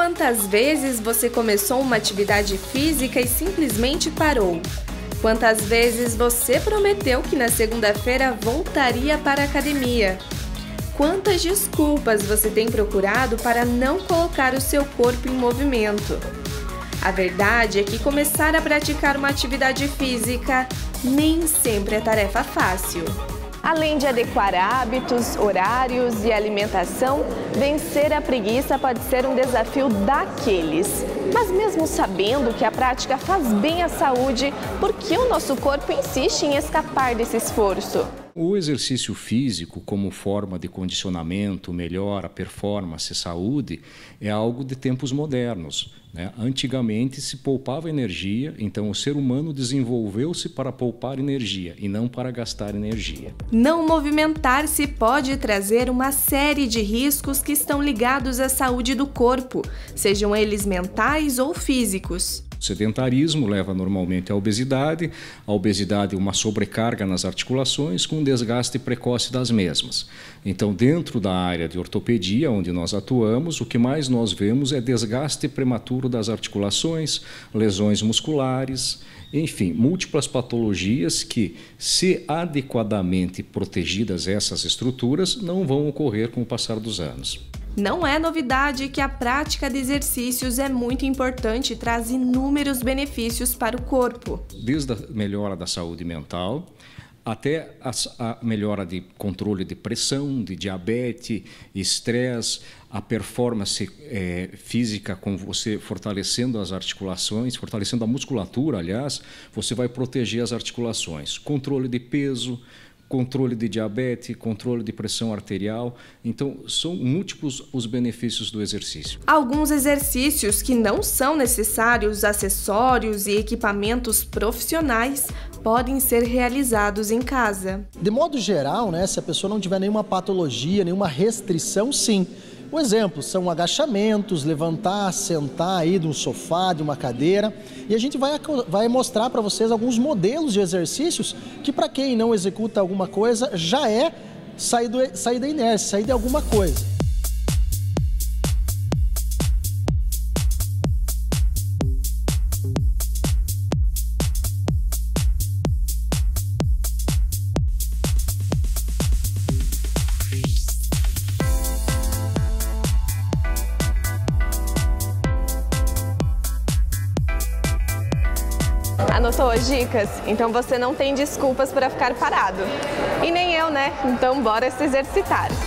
Quantas vezes você começou uma atividade física e simplesmente parou? Quantas vezes você prometeu que na segunda-feira voltaria para a academia? Quantas desculpas você tem procurado para não colocar o seu corpo em movimento? A verdade é que começar a praticar uma atividade física nem sempre é tarefa fácil. Além de adequar hábitos, horários e alimentação, vencer a preguiça pode ser um desafio daqueles. Mas mesmo sabendo que a prática faz bem à saúde, por que o nosso corpo insiste em escapar desse esforço? O exercício físico, como forma de condicionamento, melhora, performance e saúde, é algo de tempos modernos, né? Antigamente se poupava energia, então o ser humano desenvolveu-se para poupar energia e não para gastar energia. Não movimentar-se pode trazer uma série de riscos que estão ligados à saúde do corpo, sejam eles mentais ou físicos. O sedentarismo leva normalmente à obesidade uma sobrecarga nas articulações com desgaste precoce das mesmas. Então, dentro da área de ortopedia, onde nós atuamos, o que mais nós vemos é desgaste prematuro das articulações, lesões musculares, enfim, múltiplas patologias que, se adequadamente protegidas essas estruturas, não vão ocorrer com o passar dos anos. Não é novidade que a prática de exercícios é muito importante e traz inúmeros benefícios para o corpo. Desde a melhora da saúde mental até a melhora de controle de pressão, de diabetes, estresse, a performance física com você fortalecendo as articulações, fortalecendo a musculatura, aliás, você vai proteger as articulações. Controle de peso, controle de diabetes, controle de pressão arterial. Então, são múltiplos os benefícios do exercício. Alguns exercícios que não são necessários acessórios e equipamentos profissionais podem ser realizados em casa. De modo geral, se a pessoa não tiver nenhuma patologia, nenhuma restrição, sim. Um exemplo são agachamentos, levantar, sentar aí de um sofá, de uma cadeira. E a gente vai mostrar para vocês alguns modelos de exercícios que, para quem não executa alguma coisa, já é sair da inércia, sair de alguma coisa. Anotou as dicas? Então você não tem desculpas para ficar parado. E nem eu, né? Então bora se exercitar!